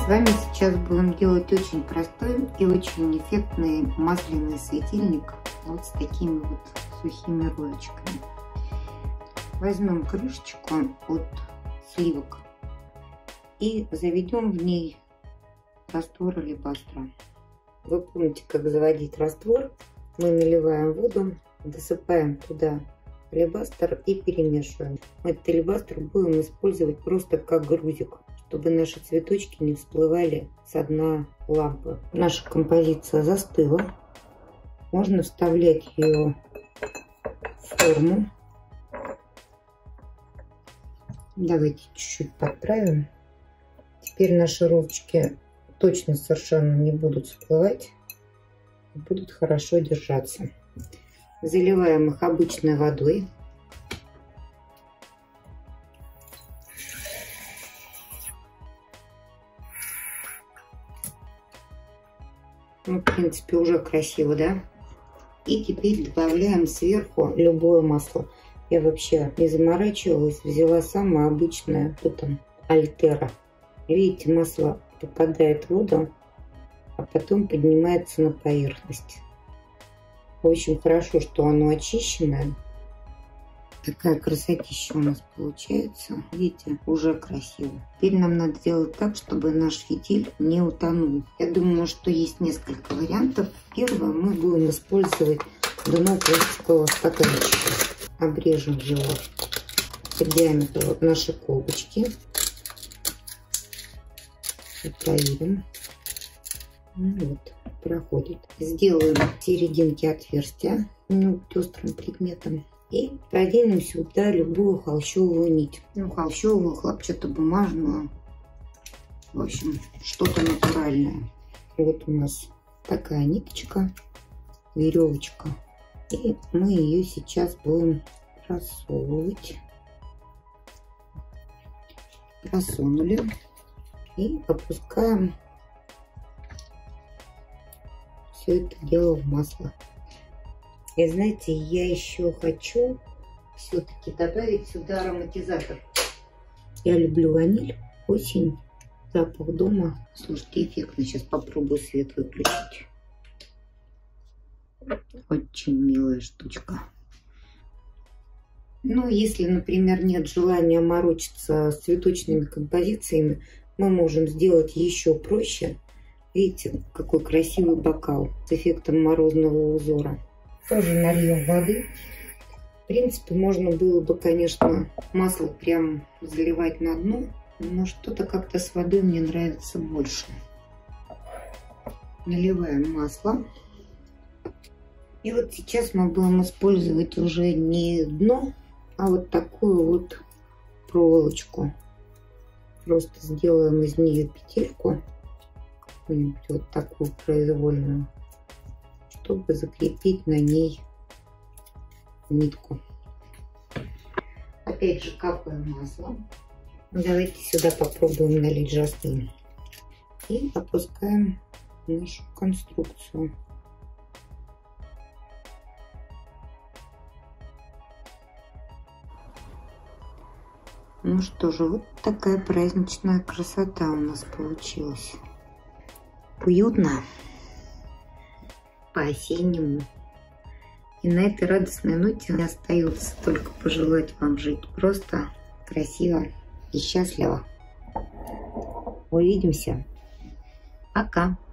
вами сейчас будем делать очень простой и очень эффектный масляный светильник вот с такими вот сухими ролечками. Возьмем крышечку от сливок и заведем в ней раствор алебастра. Вы помните, как заводить раствор? Мы наливаем воду, досыпаем туда алебастр и перемешиваем. Этот алебастр будем использовать просто как грузик, чтобы наши цветочки не всплывали со дна лампы. Наша композиция застыла. Можно вставлять ее в форму. Давайте чуть-чуть подправим. Теперь наши розочки точно совершенно не будут всплывать, будут хорошо держаться. Заливаем их обычной водой. Ну, в принципе, уже красиво, да? И теперь добавляем сверху любое масло. Я вообще не заморачивалась, взяла самое обычное, вот там, Альтера. Видите, масло попадает в воду, а потом поднимается на поверхность. Очень хорошо, что оно очищенное. Такая красотища у нас получается. Видите, уже красиво. Теперь нам надо делать так, чтобы наш фитиль не утонул. Я думаю, что есть несколько вариантов. Первое, мы будем использовать дно пластикового стаканчика. Обрежем его по диаметру нашей колбочки. И проверим. Вот, проходит. Сделаем в серединке отверстия пестрым предметом. И проденем сюда любую холщовую нить. Ну, холщовую, хлопчатобумажную. В общем, что-то натуральное. Вот у нас такая ниточка, веревочка. И мы ее сейчас будем просовывать. Просунули. И опускаем все это дело в масло. И знаете, я еще хочу все-таки добавить сюда ароматизатор. Я люблю ваниль, осень, запах дома. Слушайте, эффектно. Сейчас попробую свет выключить. Очень милая штучка. Ну, если, например, нет желания морочиться с цветочными композициями, мы можем сделать еще проще. Видите, какой красивый бокал с эффектом морозного узора. Тоже нальем воды. В принципе, можно было бы, конечно, масло прям заливать на дно, но что-то как-то с водой мне нравится больше. Наливаем масло. И вот сейчас мы будем использовать уже не дно, а вот такую вот проволочку. Просто сделаем из нее петельку, какую-нибудь вот такую произвольную, чтобы закрепить на ней нитку. Опять же капаем масло. Давайте сюда попробуем налить жасмин. И опускаем нашу конструкцию. Ну что же, вот такая праздничная красота у нас получилась. Уютно, по-осеннему. И на этой радостной ноте мне остается только пожелать вам жить просто, красиво и счастливо. Увидимся. Пока.